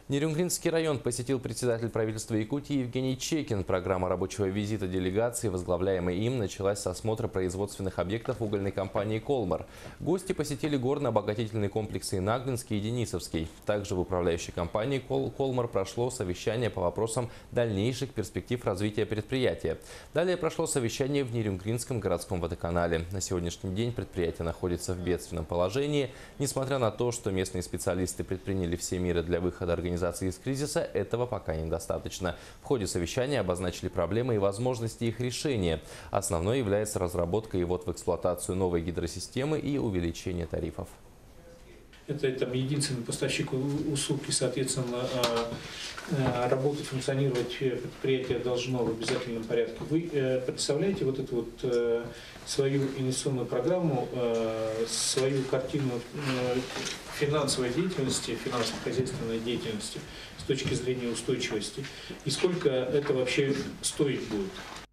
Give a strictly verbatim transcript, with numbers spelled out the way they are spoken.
Нерюнгринский район посетил председатель правительства Якутии Евгений Чекин. Программа рабочего визита делегации, возглавляемой им, началась с осмотра производственных объектов угольной компании «Колмар». Гости посетили горно-обогатительные комплексы Наглинский и Денисовский. Также в управляющей компании «Колмар» прошло совещание по вопросам дальнейших перспектив развития предприятия. Далее прошло совещание в Нерюнгринском городском водоканале. На сегодняшний день предприятие находится в бедственном положении. Несмотря на то, что местные специалисты предприняли все меры для выхода организации из кризиса, этого пока недостаточно. В ходе совещания обозначили проблемы и возможности их решения. Основной является разработка и ввод в эксплуатацию новой гидросистемы и увеличение тарифов. Это там единственный поставщик услуг, и, соответственно, работать, функционировать предприятие должно в обязательном порядке. Вы представляете вот эту вот свою инвестиционную программу, свою картину финансовой деятельности, финансово-хозяйственной деятельности с точки зрения устойчивости, и сколько это вообще стоить будет?